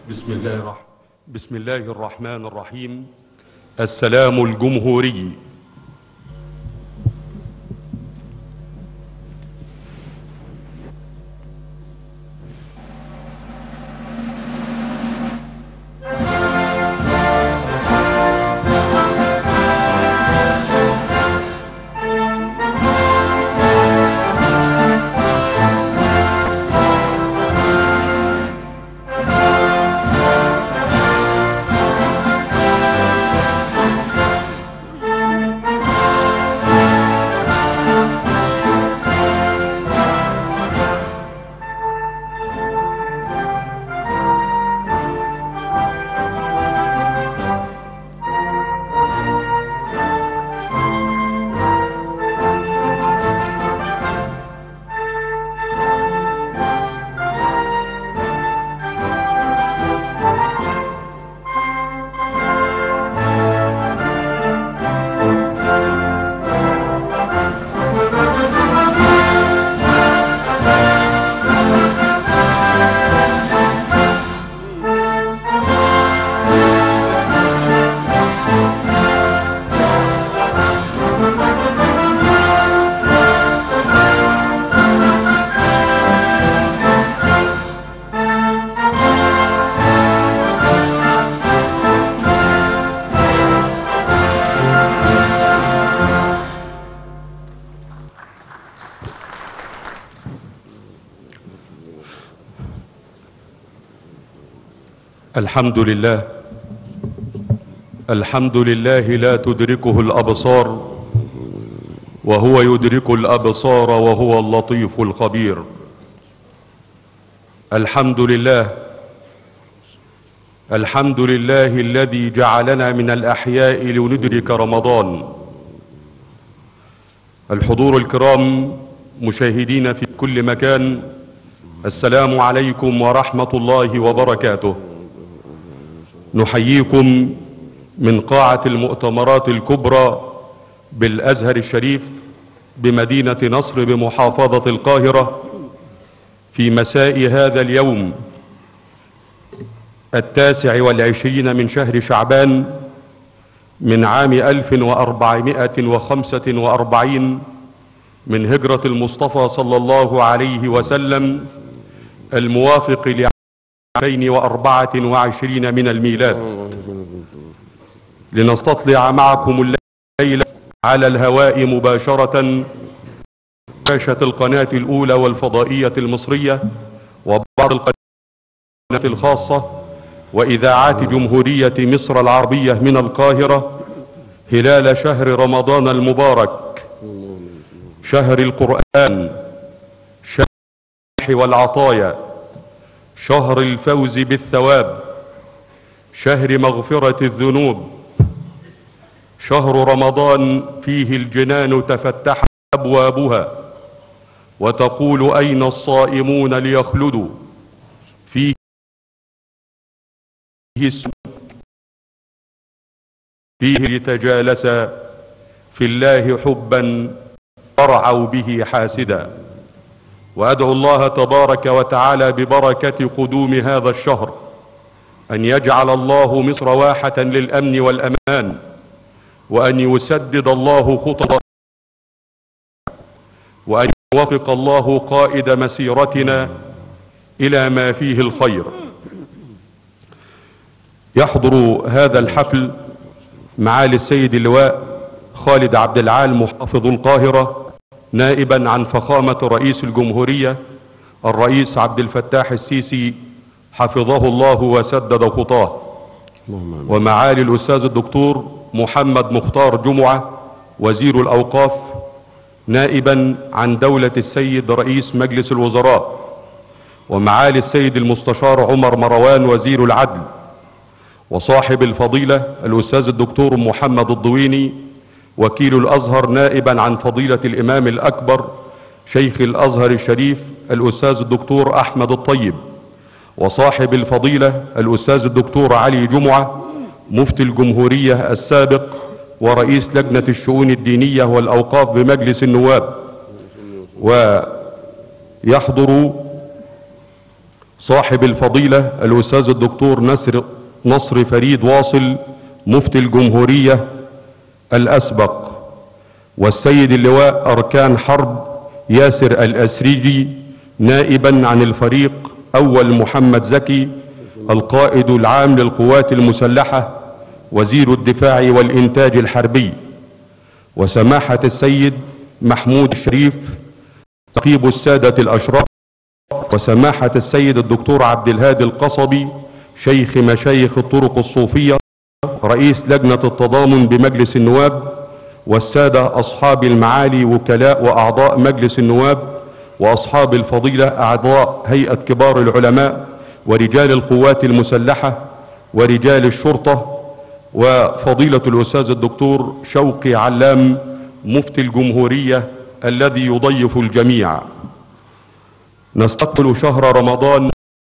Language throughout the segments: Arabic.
بسم الله الرحمن الرحيم. السلام الجمهوري. الحمد لله لا تدركه الأبصار وهو يدرك الأبصار وهو اللطيف الخبير. الحمد لله الذي جعلنا من الأحياء لندرك رمضان. الحضور الكرام مشاهدين في كل مكان، السلام عليكم ورحمة الله وبركاته. نحييكم من قاعة المؤتمرات الكبرى بالأزهر الشريف بمدينة نصر بمحافظة القاهرة في مساء هذا اليوم 29 من شهر شعبان من عام 1445 من هجرة المصطفى صلى الله عليه وسلم، الموافق ل 2024 من الميلاد، لنستطلع معكم الليلة على الهواء مباشرة شاشة القناة الأولى والفضائية المصرية وبعض القنوات الخاصة وإذاعات جمهورية مصر العربية من القاهرة هلال شهر رمضان المبارك، شهر القرآن، شهر والعطايا، شهر الفوز بالثواب، شهر مغفرة الذنوب، شهر رمضان فيه الجنان تفتح أبوابها وتقول أين الصائمون ليخلدوا فيه لتجالس في الله حبا فرعوا به حاسدا. وأدعو الله تبارك وتعالى ببركة قدوم هذا الشهر أن يجعل الله مصر واحة للأمن والأمان، وأن يسدد الله خطى، وأن يوفق الله قائد مسيرتنا إلى ما فيه الخير. يحضر هذا الحفل معالي السيد اللواء خالد عبد العال محافظ القاهرة نائبا عن فخامة رئيس الجمهورية الرئيس عبد الفتاح السيسي حفظه الله وسدد خطاه، ومعالي الأستاذ الدكتور محمد مختار جمعة وزير الأوقاف نائبا عن دولة السيد رئيس مجلس الوزراء، ومعالي السيد المستشار عمر مروان وزير العدل، وصاحب الفضيلة الأستاذ الدكتور محمد الضويني وكيل الأزهر نائبا عن فضيلة الإمام الأكبر شيخ الأزهر الشريف الأستاذ الدكتور أحمد الطيب، وصاحب الفضيلة الأستاذ الدكتور علي جمعة مفتي الجمهورية السابق ورئيس لجنة الشؤون الدينية والأوقاف بمجلس النواب. ويحضر صاحب الفضيلة الأستاذ الدكتور نصر فريد واصل مفتي الجمهورية الأسبق، والسيد اللواء أركان حرب ياسر الأسريجي نائبا عن الفريق أول محمد زكي القائد العام للقوات المسلحة وزير الدفاع والإنتاج الحربي، وسماحة السيد محمود الشريف نقيب السادة الأشراف، وسماحة السيد الدكتور عبد الهادي القصبي شيخ مشايخ الطرق الصوفية رئيس لجنة التضامن بمجلس النواب، والسادة أصحاب المعالي وكلاء وأعضاء مجلس النواب، وأصحاب الفضيلة أعضاء هيئة كبار العلماء، ورجال القوات المسلحة، ورجال الشرطة، وفضيلة الأستاذ الدكتور شوقي علام مفتي الجمهورية الذي يضيف الجميع. نستقبل شهر رمضان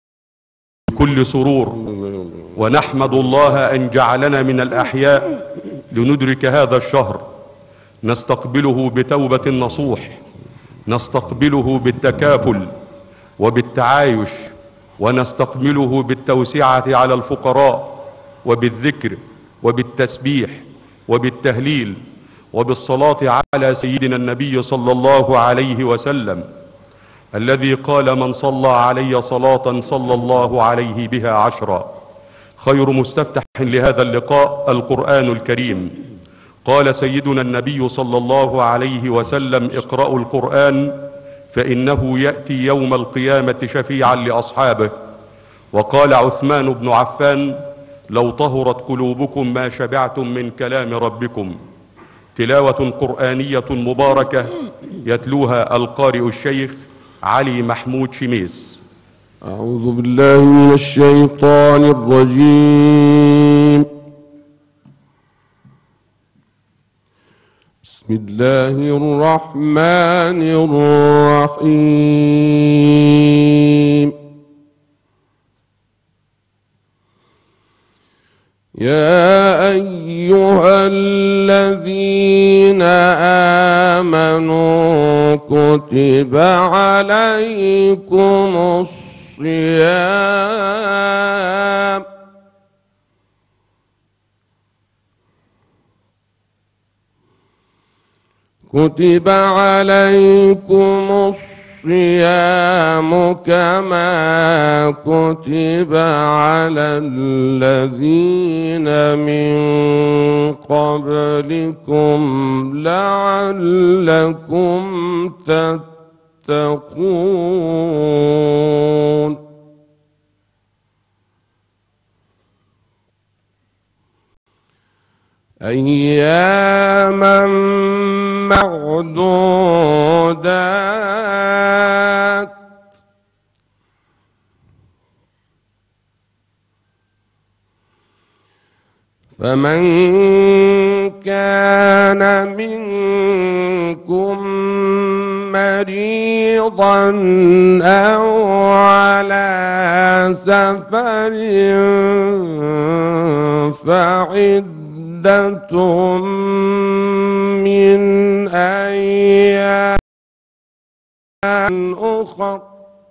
بكل سرور، ونحمد الله أن جعلنا من الأحياء لندرك هذا الشهر. نستقبله بتوبة نصوح، نستقبله بالتكافل وبالتعايش، ونستقبله بالتوسعة على الفقراء، وبالذكر وبالتسبيح وبالتهليل وبالصلاة على سيدنا النبي صلى الله عليه وسلم الذي قال: من صلى علي صلاة صلى الله عليه بها 10. خير مستفتح لهذا اللقاء القرآن الكريم. قال سيدنا النبي صلى الله عليه وسلم: اقرأوا القرآن فإنه يأتي يوم القيامة شفيعا لأصحابه. وقال عثمان بن عفان: لو طهرت قلوبكم ما شبعتم من كلام ربكم. تلاوة قرآنية مباركة يتلوها القارئ الشيخ علي محمود شميس. أعوذ بالله من الشيطان الرجيم. بسم الله الرحمن الرحيم. يا أيها الذين آمنوا كتب عليكم الصيام كتب عليكم الصيام كما كتب على الذين من قبلكم لعلكم تتقون. أياما معدودات فمن كان منكم مريضا أو على سفر فعدة من أيام أخر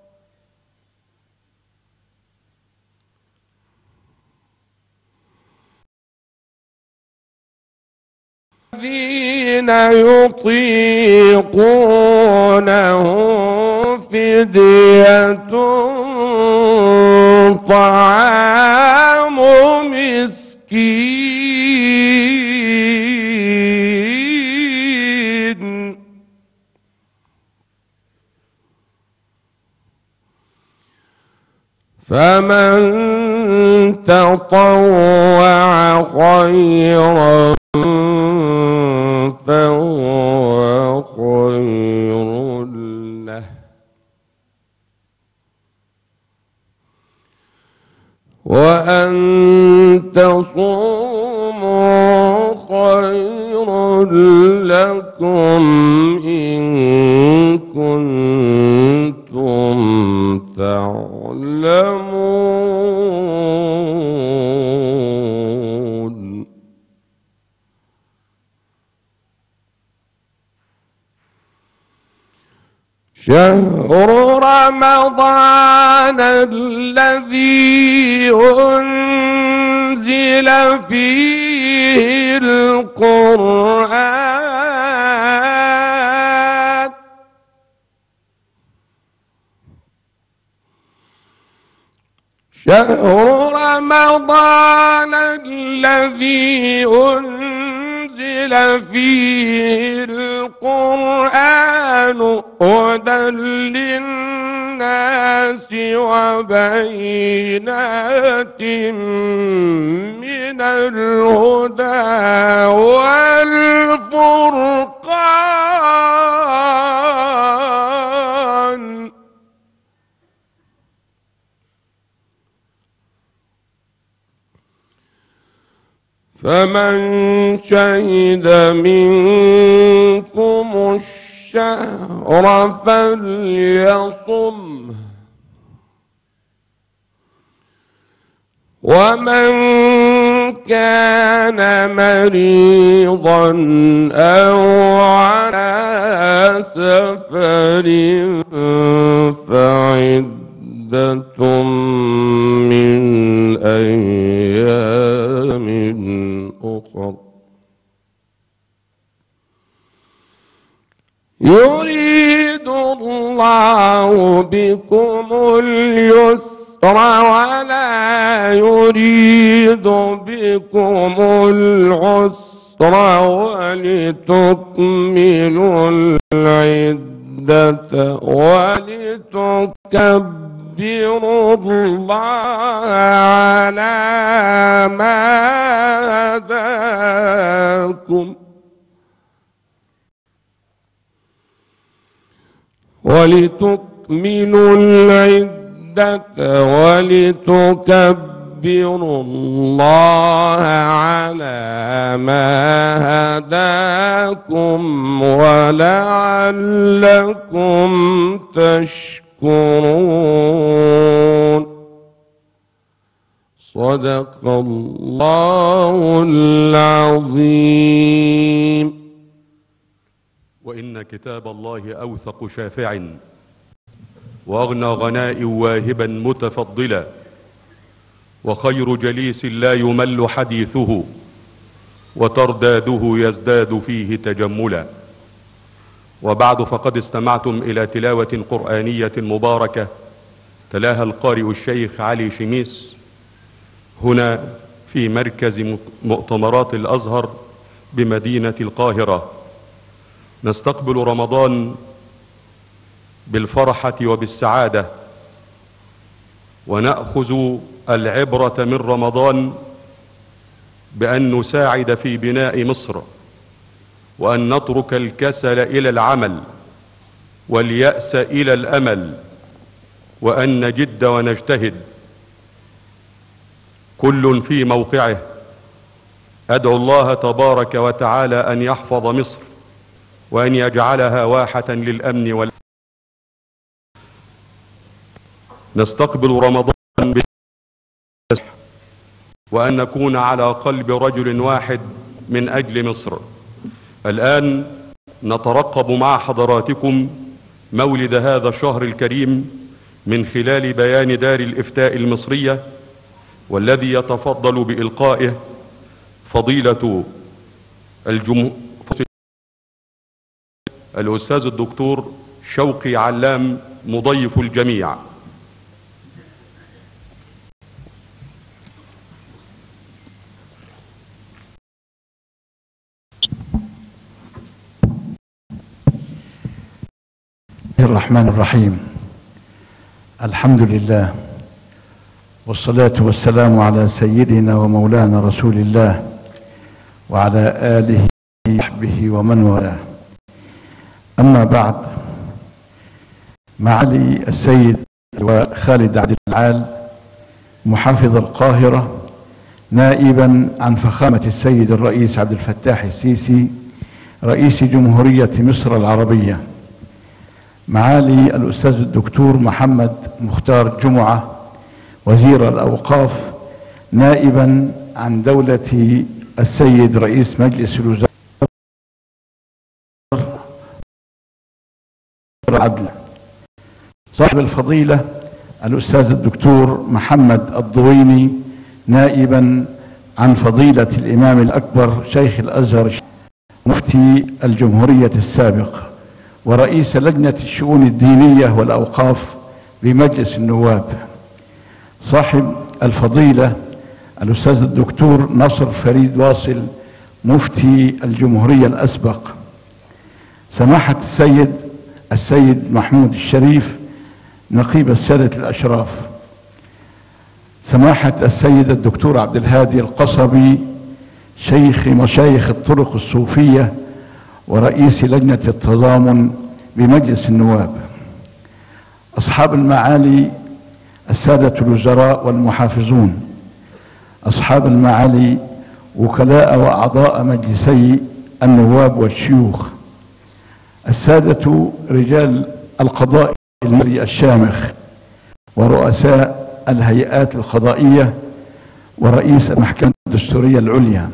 الذين يطيقونه فدية طعام مسكين فمن تطوع خيرا فهو خير له وأن تصوموا خير لكم إن كنتم تعلمون. شهر رمضان الذي أنزل فيه القرآن شهر رمضان الذي أنزل فيه القرآن هدى للناس وبينات من الهدى والفرقان فمن شهد منكم الشهر فليصمه ومن كان مريضا أو على سفر فعدة من أيام أخر يريد الله بكم اليسر ولا يريد بكم العسر ولتكملوا العدة ولتكبروا الله على ما هداكم ولتكملوا العدة ولتكبروا الله على ما هداكم ولعلكم تشكرون صدق الله العظيم. وإن كتاب الله أوثق شافع وأغنى غناء واهبا متفضلا وخير جليس لا يمل حديثه وترداده يزداد فيه تجملا. وبعد فقد استمعتم إلى تلاوة قرآنية مباركة تلاها القارئ الشيخ علي شميس هنا في مركز مؤتمرات الأزهر بمدينة القاهرة. نستقبل رمضان بالفرحة وبالسعادة ونأخذ العبرة من رمضان بأن نساعد في بناء مصر وأن نترك الكسل إلى العمل واليأس إلى الأمل وأن نجد ونجتهد كل في موقعه. أدعو الله تبارك وتعالى أن يحفظ مصر وأن يجعلها واحة للأمن والأمن. نستقبل رمضان وأن نكون على قلب رجل واحد من أجل مصر. الآن نترقب مع حضراتكم مولد هذا الشهر الكريم من خلال بيان دار الإفتاء المصرية والذي يتفضل بإلقائه فضيلة الأستاذ الدكتور شوقي علام مضيف الجميع. الرحمن الرحيم. الحمد لله والصلاة والسلام على سيدنا ومولانا رسول الله وعلى آله وصحبه ومن والاه. أما بعد، معالي السيد خالد عبد العال محافظ القاهرة نائبا عن فخامة السيد الرئيس عبد الفتاح السيسي رئيس جمهورية مصر العربية، معالي الأستاذ الدكتور محمد مختار جمعة وزير الأوقاف نائبا عن دولة السيد رئيس مجلس الوزراء العدل، صاحب الفضيلة الأستاذ الدكتور محمد الضويني نائبا عن فضيلة الإمام الأكبر شيخ الأزهر مفتي الجمهورية السابق ورئيس لجنة الشؤون الدينية والأوقاف بمجلس النواب، صاحب الفضيلة الأستاذ الدكتور نصر فريد واصل مفتي الجمهورية الأسبق، سماحة السيد محمود الشريف نقيب السادة الأشراف، سماحة السيد الدكتور عبد الهادي القصبي شيخ مشايخ الطرق الصوفية ورئيس لجنة التضامن بمجلس النواب، أصحاب المعالي السادة الوزراء والمحافظون، أصحاب المعالي وكلاء وأعضاء مجلسي النواب والشيوخ، السادة رجال القضاء المري الشامخ ورؤساء الهيئات القضائية ورئيس المحكمة الدستورية العليا،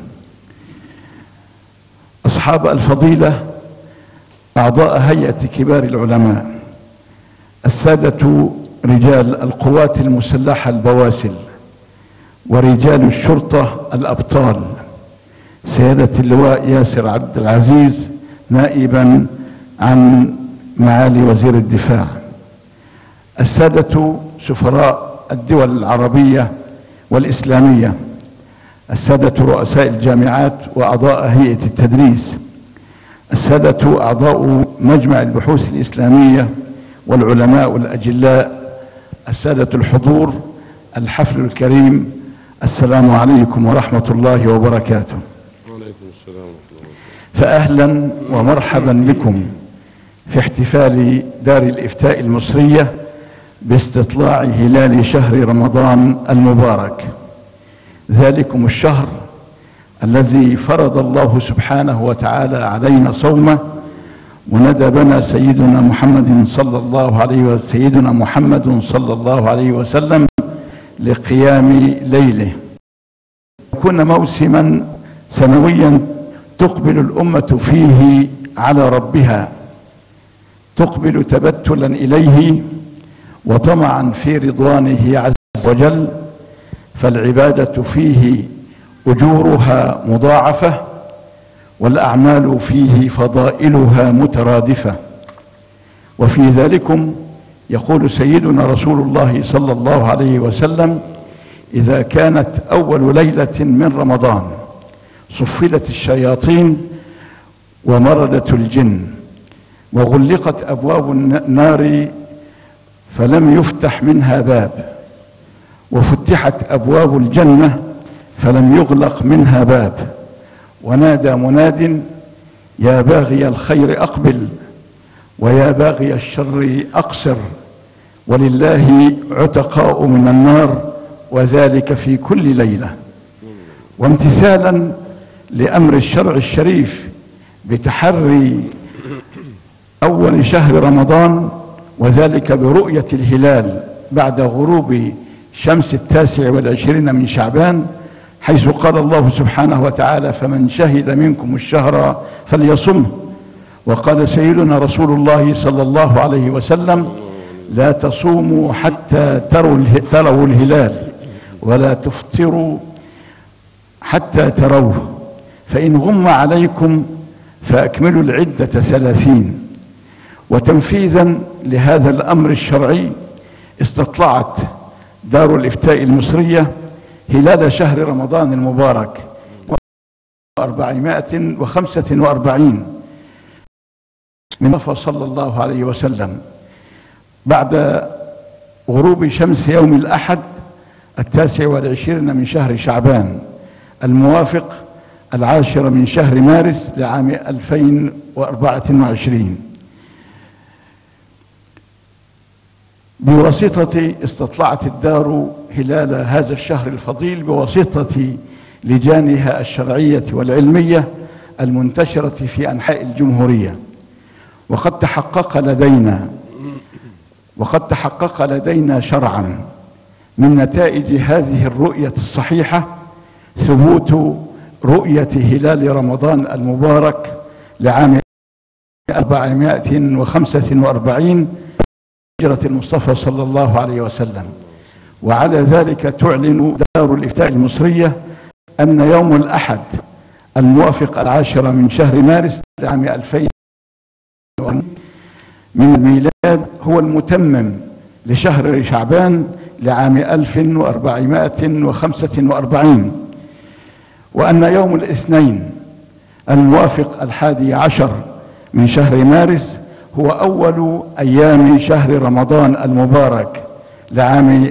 أصحاب الفضيلة أعضاء هيئة كبار العلماء، السادة رجال القوات المسلحة البواسل ورجال الشرطة الأبطال، سيادة اللواء ياسر عبد العزيز نائبا عن معالي وزير الدفاع، السادة سفراء الدول العربية والإسلامية، السادة رؤساء الجامعات وأعضاء هيئة التدريس، السادة أعضاء مجمع البحوث الإسلامية والعلماء الأجلاء، السادة الحضور الحفل الكريم، السلام عليكم ورحمة الله وبركاته. وعليكم السلام ورحمة الله. فأهلا ومرحبا بكم في احتفال دار الإفتاء المصرية باستطلاع هلال شهر رمضان المبارك، ذلكم الشهر الذي فرض الله سبحانه وتعالى علينا صومه وندبنا سيدنا محمد صلى الله عليه وسلم لقيام ليله، يكون موسما سنويا تقبل الأمة فيه على ربها، تقبل تبتلا إليه وطمعا في رضوانه عز وجل، فالعبادة فيه أجورها مضاعفة والأعمال فيه فضائلها مترادفة. وفي ذلكم يقول سيدنا رسول الله صلى الله عليه وسلم: إذا كانت أول ليلة من رمضان صفلت الشياطين ومردت الجن وغلقت أبواب النار فلم يفتح منها باب، وفتحت أبواب الجنة فلم يغلق منها باب، ونادى مناد: يا باغي الخير أقبل ويا باغي الشر أقصر، ولله عتقاء من النار وذلك في كل ليلة. وامتثالا لأمر الشرع الشريف بتحري أول شهر رمضان وذلك برؤية الهلال بعد غروب شمس 29 من شعبان، حيث قال الله سبحانه وتعالى: فمن شهد منكم الشهر فليصمه. وقال سيدنا رسول الله صلى الله عليه وسلم: لا تصوموا حتى تروا الهلال ولا تفطروا حتى تروه، فإن غم عليكم فأكملوا العدة 30. وتنفيذا لهذا الأمر الشرعي استطلعت دار الإفتاء المصرية هلال شهر رمضان المبارك 445 من المصطفى صلى الله عليه وسلم بعد غروب شمس يوم الأحد 29 من شهر شعبان الموافق 10 من شهر مارس لعام 2024. بواسطة استطلعت الدار هلال هذا الشهر الفضيل بواسطة لجانها الشرعية والعلمية المنتشرة في أنحاء الجمهورية، وقد تحقق لدينا شرعا من نتائج هذه الرؤية الصحيحة ثبوت رؤية هلال رمضان المبارك لعام 445 هجرة المصطفى صلى الله عليه وسلم. وعلى ذلك تعلن دار الإفتاء المصرية أن يوم الأحد الموافق 10 من شهر مارس لعام 2000 من الميلاد هو المتمم لشهر شعبان لعام 1445، وأن يوم الاثنين الموافق 11 من شهر مارس هو أول أيام شهر رمضان المبارك لعام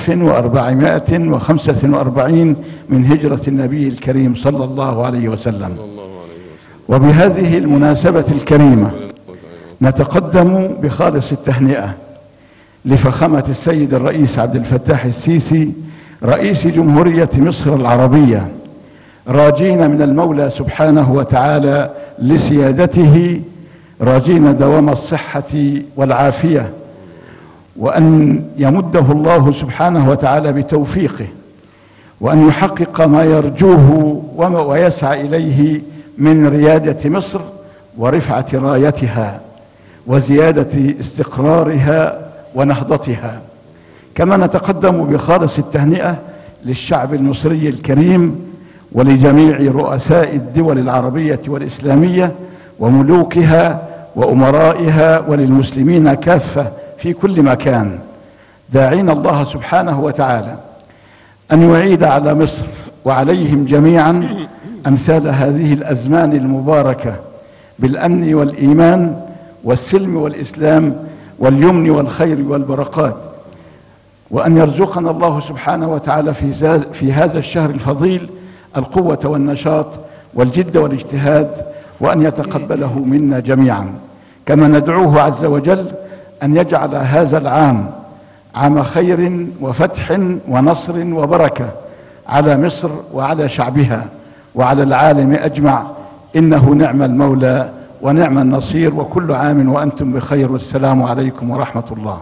1445 من هجرة النبي الكريم صلى الله عليه وسلم. وبهذه المناسبة الكريمة نتقدم بخالص التهنئة لفخامة السيد الرئيس عبد الفتاح السيسي رئيس جمهورية مصر العربية، راجين من المولى سبحانه وتعالى لسيادته، راجين دوام الصحة والعافية، وأن يمده الله سبحانه وتعالى بتوفيقه، وأن يحقق ما يرجوه ويسعى إليه من ريادة مصر ورفعة رايتها وزيادة استقرارها ونهضتها. كما نتقدم بخالص التهنئة للشعب المصري الكريم ولجميع رؤساء الدول العربية والإسلامية وملوكها وأمرائها وللمسلمين كافة في كل مكان، داعين الله سبحانه وتعالى أن يعيد على مصر وعليهم جميعا أمثال هذه الأزمان المباركة بالأمن والإيمان والسلم والإسلام واليمن والخير والبركات، وأن يرزقنا الله سبحانه وتعالى في هذا الشهر الفضيل القوة والنشاط والجد والاجتهاد، وأن يتقبله منا جميعا. كما ندعوه عز وجل أن يجعل هذا العام عام خير وفتح ونصر وبركة على مصر وعلى شعبها وعلى العالم أجمع، إنه نعم المولى ونعم النصير، وكل عام وأنتم بخير، والسلام عليكم ورحمة الله.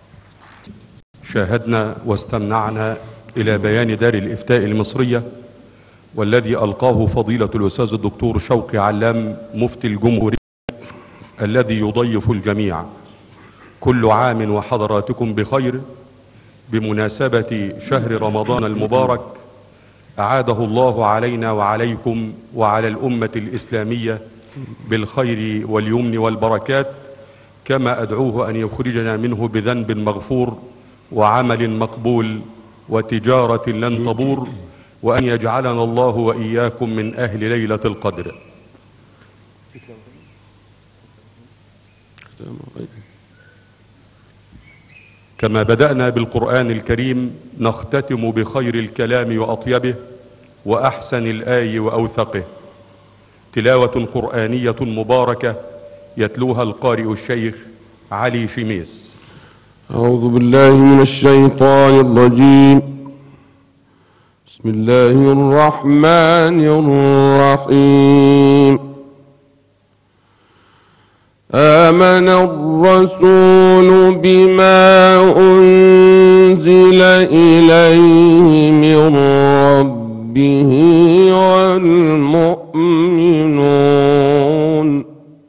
شاهدنا واستمعنا إلى بيان دار الإفتاء المصرية، والذي ألقاه فضيلة الأستاذ الدكتور شوقي علام مفتي الجمهورية، الذي يضيف الجميع. كل عام وحضراتكم بخير بمناسبة شهر رمضان المبارك، أعاده الله علينا وعليكم وعلى الأمة الإسلامية بالخير واليمن والبركات، كما أدعوه أن يخرجنا منه بذنب مغفور وعمل مقبول وتجارة لن تبور، وأن يجعلنا الله وإياكم من أهل ليلة القدر. كما بدأنا بالقرآن الكريم نختتم بخير الكلام وأطيبه وأحسن الآي وأوثقه، تلاوة قرآنية مباركة يتلوها القارئ الشيخ علي شميس. أعوذ بالله من الشيطان الرجيم. بسم الله الرحمن الرحيم. آمن الرسول بما أنزل إليه من ربه والمؤمنون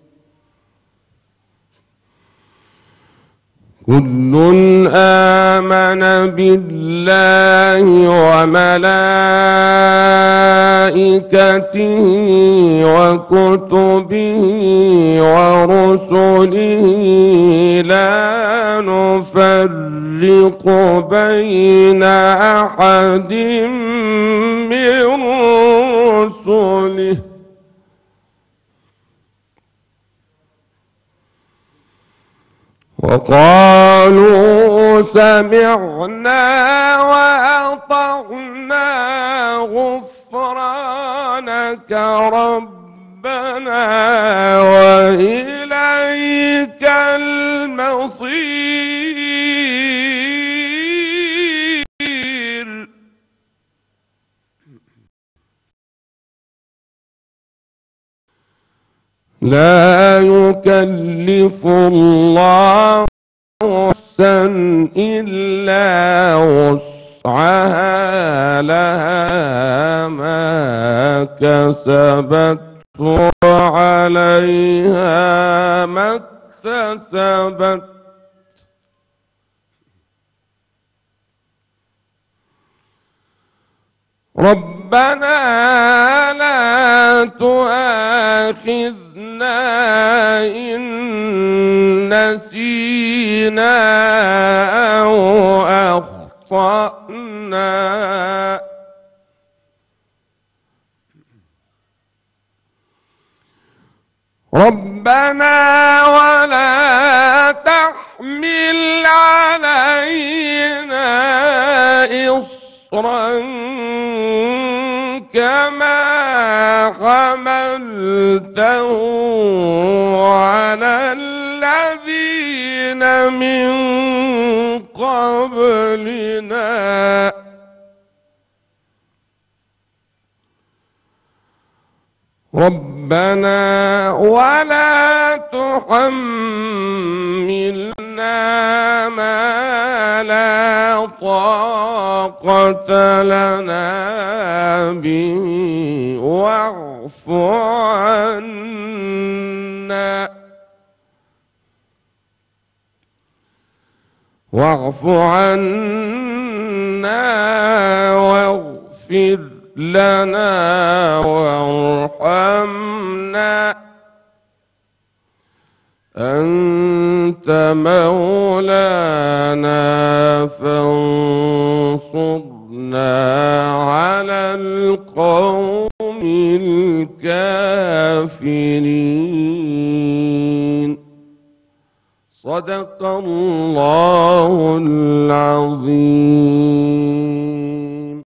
كل آمن بالله وملائكته وكتبه ورسله لا نفرق بين أحد من رسله وقالوا سمعنا وأطعنا غفرانك ربنا وإليك المصير. لا يكلف الله نفسا إلا وسعها، لها ما كسبت وعليها ما اكتسبت ربنا لا تؤاخذنا إن نسينا أو أخطأنا ربنا ولا تحمل علينا إصرا كما حملته على الذين من قبلنا ربنا ولا تحملنا ما لا طاقة لنا به واعف عنا واغفر لنا وارحمنا أنت مولانا فانصرنا على القوم الكافرين. صدق الله العظيم.